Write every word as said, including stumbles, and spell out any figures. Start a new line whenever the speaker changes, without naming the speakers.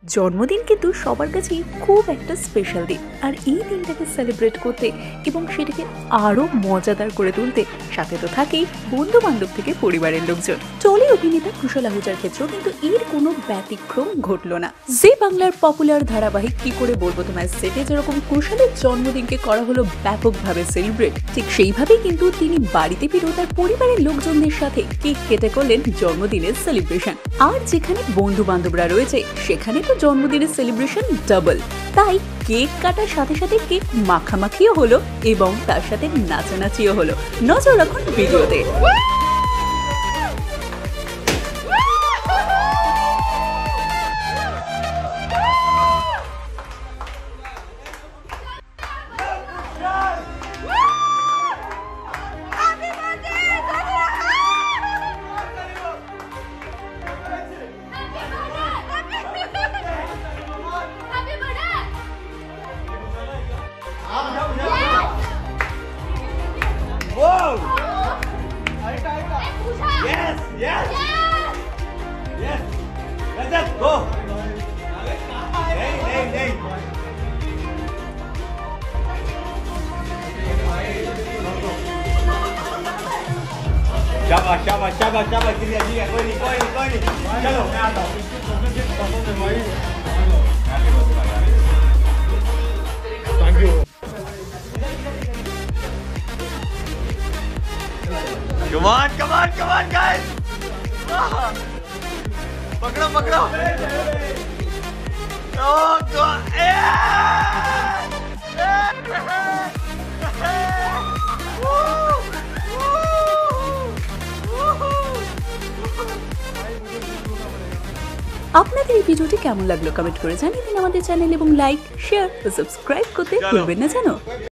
জন্মদিন কিন্তু সবার কাছেই খুব একটা স্পেশাল দিন, আর এই দিনটাকে সেলিব্রেট করতে এবং সেটাকে আরো মজাদার করে তুলতে সাথে তো থাকেই বন্ধু বান্ধব থেকে পরিবারের লোকজন। টলি অভিনেতা কুশল আহুজার ক্ষেত্রেও কিন্তু এর কোনো ব্যতিক্রম ঘটল না। জি বাংলার পপুলার ধারাবাহিক কি করে বলবো তোমায় সেটে যেরকম কুশলের জন্মদিনকে করা হলো ব্যাপকভাবে সেলিব্রেট, ঠিক সেইভাবেই কিন্তু তিনি বাড়িতে ফিরেও তার পরিবারের লোকজনদের সাথে কেক কেটে করলেন জন্মদিনের সেলিব্রেশন। আর যেখানে বন্ধু বান্ধবরা রয়েছে সেখানে তো জন্মদিনের সেলিব্রেশন ডাবল। তাই কেক কাটার সাথে সাথে কেক মাখামাখিও হলো এবং তার সাথে নাচানাচিও হলো। নজর রাখুন ভিডিওতে।
Whoa! Yes, yes, yes. Let's just go. Hey, hey, hey. शाबाश शाबाश शाबाश शाबाश जिया जिया कोई नहीं कोई नहीं कोई नहीं चलो मैं आता हूँ thank you come on come on come on guys पकड़ो पकड़ो oh god
আপনাদের এই ভিডিওটি কেমন লাগলো কমেন্ট করে জানিয়ে দিন আমাদের চ্যানেল এবং লাইক শেয়ার ও সাবস্ক্রাইব করতে ভুলবেন না জানো।